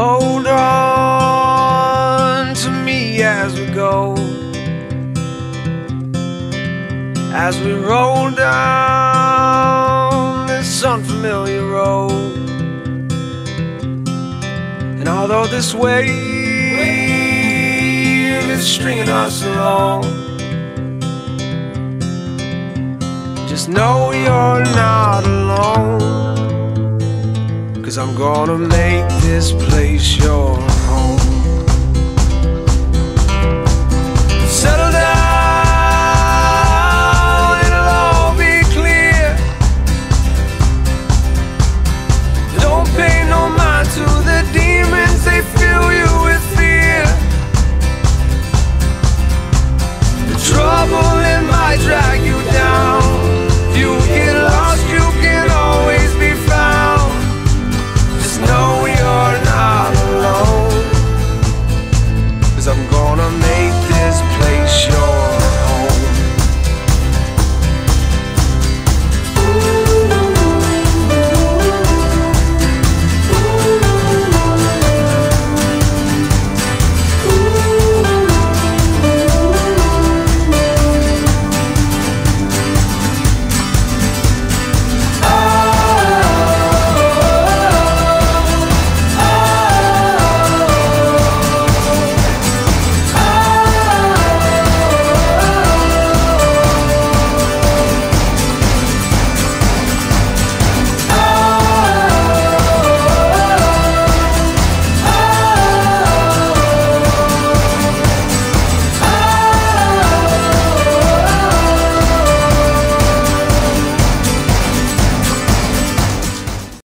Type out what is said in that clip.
hold on to me as we go, as we roll down this unfamiliar road. And although this wave is stringing us along, just know you're not alone, 'cause I'm gonna make this place yours.